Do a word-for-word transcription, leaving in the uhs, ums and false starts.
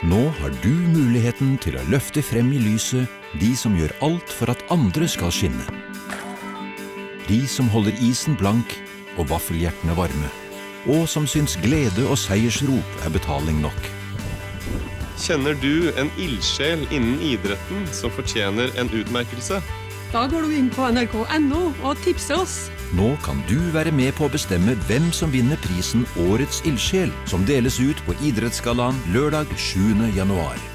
Nå har du muligheten til å løfte frem i lyset de som gjør alt for at andre skal skinne. De som holder isen blank og vaffelhjertene varme, og som syns glede og seiersrop er betaling nok. Kjenner du en ildsjel innen idretten som fortjener en utmerkelse? Da går du inn på N R K punktum N O og tipser oss. Nå kan du være med på å bestemme hvem som vinner prisen Årets ildsjel, som deles ut på Idrettsgallaen lørdag sjuende januar.